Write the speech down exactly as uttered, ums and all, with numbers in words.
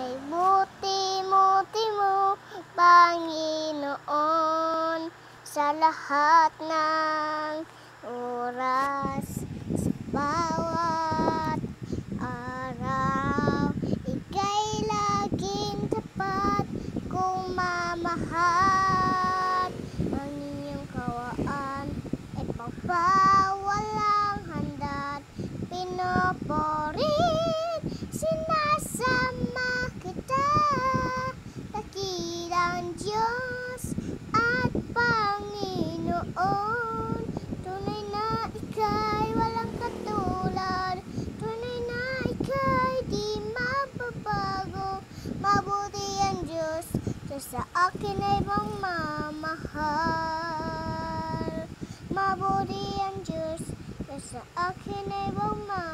Kay buti-buti mo, Panginoon, sa lahat ng oras, sa bawat araw. Ika'y laging tapat kong mamahal. Ang iyong kawaan ay pagpawalang handat. Pinoporit, sinasama kita. Dakilang Diyos at Panginoon, tunay na ika'y walang katulad. Tunay na ika'y di mababago. Mabuti ang Diyos, Diyos sa akin ay mamahal. Mabuti ang Diyos, Diyos sa akin ay mamahal.